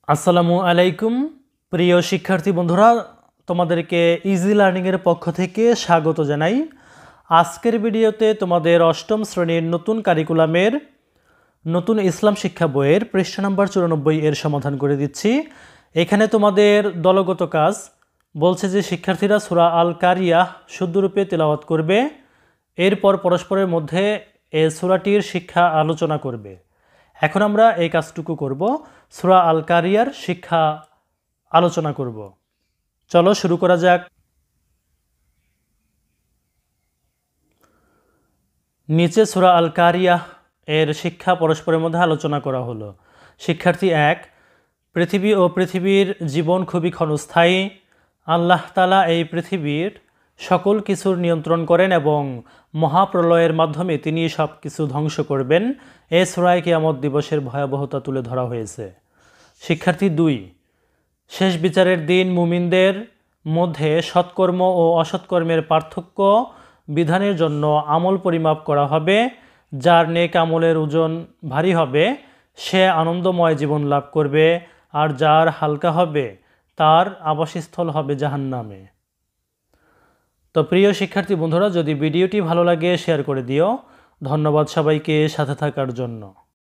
আসসালামু আলাইকুম প্রিয় শিক্ষার্থী বন্ধুরা, তোমাদেরকে ইজি লার্নিংয়ের পক্ষ থেকে স্বাগত জানাই। আজকের ভিডিওতে তোমাদের অষ্টম শ্রেণীর নতুন কারিকুলামের নতুন ইসলাম শিক্ষা বইয়ের পৃষ্ঠা নম্বর 94 এর সমাধান করে দিচ্ছি। এখানে তোমাদের দলগত কাজ বলছে যে শিক্ষার্থীরা সূরা আল কারিয়াহ শুদ্ধরূপে তেলাওয়াত করবে, এরপর পরস্পরের মধ্যে এই সূরাটির শিক্ষা আলোচনা করবে। এখন আমরা এই কাজটুকু করব, সূরা আল কারিয়ার শিক্ষা আলোচনা করব। চলো শুরু করা যাক। নিচে সূরা আল কারিয়াহ এর শিক্ষা পরস্পরের মধ্যে আলোচনা করা হলো। শিক্ষার্থী 1, পৃথিবী ও পৃথিবীর জীবন খুবই ক্ষণস্থায়ী। আল্লাহ তাআলা এই পৃথিবীর সকল কিছুর নিয়ন্ত্রণ করেন এবং মহাপ্রলয়ের মাধ্যমে তিনি সব কিছু ধ্বংস করবেন। এ সূরায় কিয়ামত দিবসের ভয়াবহতা তুলে ধরা হয়েছে। শিক্ষার্থী 2, শেষ বিচারের দিন মুমিনদের মধ্যে সৎকর্ম ও অসৎকর্মের পার্থক্য বিধানের জন্য আমল পরিমাপ করা হবে। যার নেক আমলের ওজন ভারী হবে সে আনন্দময় জীবন লাভ করবে, আর যার হালকা হবে তার আবাসস্থল হবে জাহান্নামে। তো প্রিয় শিক্ষার্থী বন্ধুরা, যদি ভিডিওটি ভালো লাগে শেয়ার করে দিও। ধন্যবাদ সবাইকে সাথে থাকার জন্য।